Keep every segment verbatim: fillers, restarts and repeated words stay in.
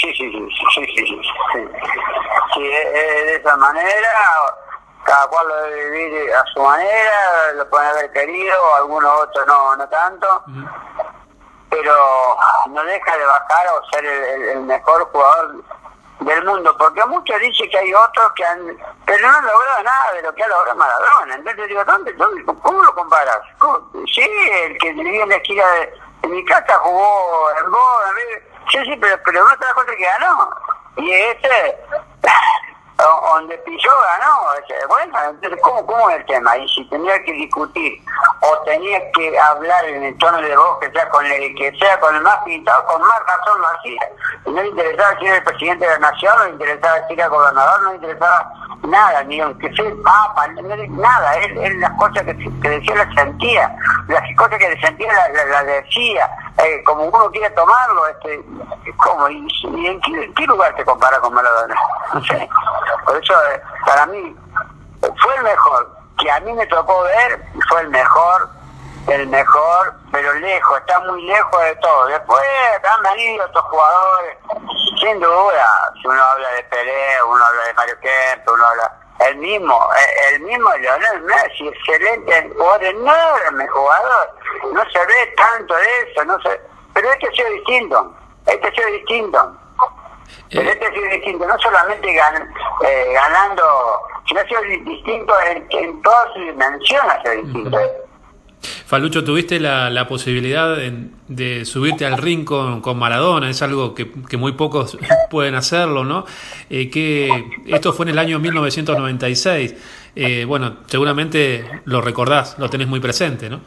sí, sí, sí, sí, sí, sí, sí. Sí, de, de esa manera, cada cual lo debe vivir a su manera, lo pueden haber querido, algunos otros no, no tanto, uh-huh. Pero no deja de bajar o ser el, el, el mejor jugador del mundo, porque muchos dicen que hay otros que han, pero no han logrado nada de lo que ha logrado Maradona. Entonces digo, ¿dónde, dónde cómo lo comparas? ¿Cómo? Sí, el que vivía en la esquina de, de mi casa jugó en Boca, sí, sí, pero, pero no otra cosa que ganó. Y este, donde pilló ganó. Bueno, entonces, ¿cómo, cómo es el tema? Y si tenía que discutir o tenía que hablar en el tono de voz que sea con el que sea con el más pintado, con más razón lo hacía. Y no le interesaba si era el presidente de la nación, no le interesaba si era gobernador, no le interesaba nada, ni aunque sea el papa, nada. Él, él las cosas que, que decía las sentía, las cosas que sentía las la, la decía, eh, como uno quiere tomarlo, este, ¿cómo? ¿Y, y en, qué, en qué lugar te compara con Maradona? No sé. Por eso, eh, para mí, fue el mejor, que a mí me tocó ver, fue el mejor, el mejor, pero lejos, está muy lejos de todo. Después han venido otros jugadores, sin duda, si uno habla de Pelé, uno habla de Mario Kempes, uno habla, el mismo, el mismo Lionel Messi, excelente jugador, enorme jugador, no se ve tanto de eso, no se, pero este ha sido distinto, este ha sido distinto. Pero este ha sido distinto, no solamente gan, eh, ganando, sino ha sido distinto en, en todas sus dimensiones, ha sido distinto. Falucho, tuviste la, la posibilidad de, de subirte al ring con, con Maradona, es algo que, que muy pocos pueden hacerlo, ¿no? Eh, que esto fue en el año mil novecientos noventa y seis, eh, bueno, seguramente lo recordás, lo tenés muy presente, ¿no?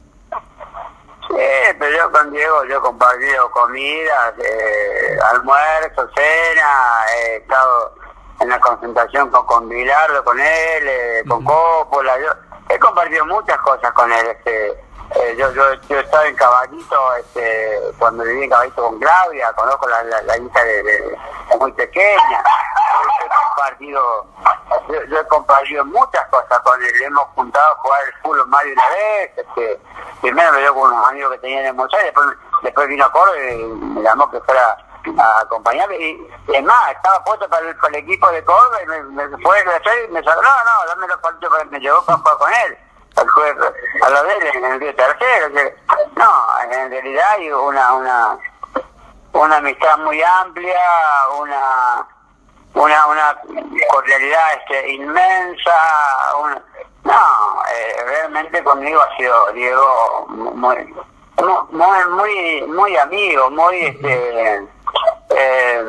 Sí, pero yo con Diego, yo he compartido comidas, eh, almuerzo, cena, he estado en la concentración con, con Bilardo, con él, eh, con uh-huh. Coppola, yo he compartido muchas cosas con él, este, eh, yo, yo, yo he estado en Caballito, este, cuando viví en Caballito con Claudia, conozco la, la, la hija de, de, de muy pequeña, he compartido, yo, yo he compartido muchas cosas con él, hemos juntado a jugar el fútbol más de una vez, este, primero me dio con unos amigos que tenían en Buenos Aires, después, después vino a Córdoba y me llamó que fuera a acompañarme, y es más, estaba puesto para el, para el equipo de Córdoba y me, me fue a hacer y me salió, no, no, dame los partidos, me llevó para jugar con él, al juez, a los de él en el Río Tercero, que, no, en realidad hay una, una, una amistad muy amplia, una, una, una cordialidad este, inmensa, una, no, eh, realmente conmigo ha sido Diego muy, muy, muy, muy amigo, muy, este, eh,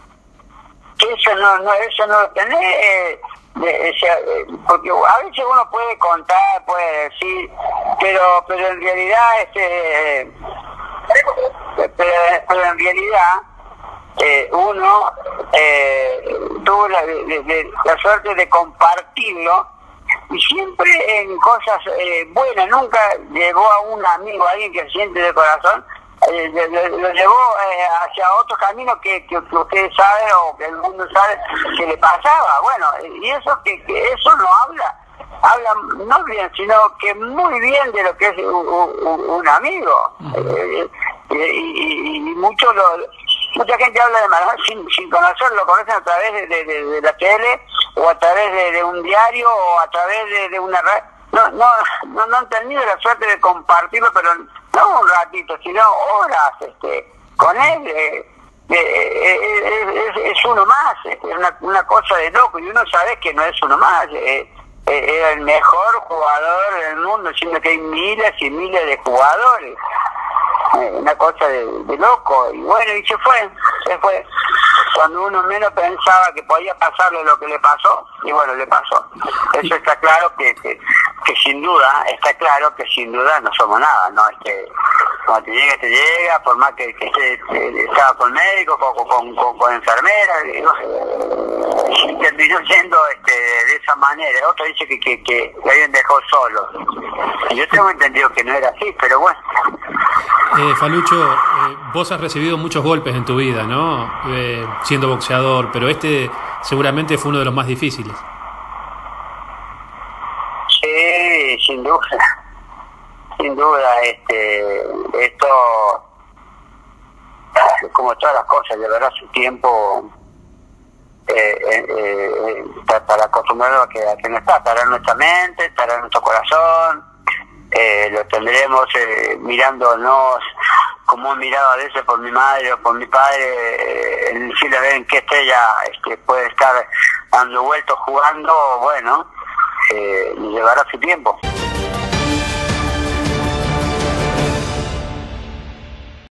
que eso no, no, eso no lo tenés, eh, de, ese, porque a veces uno puede contar, puede decir, pero, pero en realidad, este, pero, pero en realidad, eh, uno eh, tuvo la, de, de, la suerte de compartirlo. Y siempre en cosas eh, buenas, nunca llevó a un amigo, a alguien que se siente de corazón, eh, lo, lo llevó eh, hacia otro camino que, que, que ustedes saben o que el mundo sabe que le pasaba. Bueno, y eso que, que eso no habla, habla no bien, sino que muy bien de lo que es un, un, un amigo. Eh, y, y, y mucho lo, mucha gente habla de Maradona sin, sin conocerlo, lo conocen a través de, de, de, de la tele, o a través de, de un diario, o a través de, de una red. No, no, no, no han tenido la suerte de compartirlo, pero no un ratito, sino horas este, con él. Eh, eh, eh, es, es uno más, es una, una cosa de loco, y uno sabe que no es uno más. Eh, eh, era el mejor jugador del mundo, siendo que hay miles y miles de jugadores. Eh, una cosa de, de loco, y bueno, y se fue, se fue. Cuando uno menos pensaba que podía pasarle lo que le pasó, y bueno, le pasó. Eso está claro que, que, que sin duda, está claro que sin duda no somos nada, ¿no? Este, cuando te llega, te llega, por más que, que esté, estaba con médicos, con, con, con, con enfermeras, y terminó siendo este, de esa manera. Otro dice que, que, que le habían dejado solo. Y yo tengo entendido que no era así, pero bueno. Eh, Falucho, eh, vos has recibido muchos golpes en tu vida, ¿no? Eh, siendo boxeador, pero este seguramente fue uno de los más difíciles. Sí, sin duda, sin duda, este, esto, como todas las cosas, llevará su tiempo eh, eh, eh, para acostumbrarlo a que, a que no está, estará en nuestra mente, estará en nuestro corazón, eh, lo tendremos eh, mirándonos como he mirado a veces por mi madre o por mi padre, eh, en el cielo ven qué estrella este, puede estar dando vueltos jugando, bueno, eh, llevará su tiempo.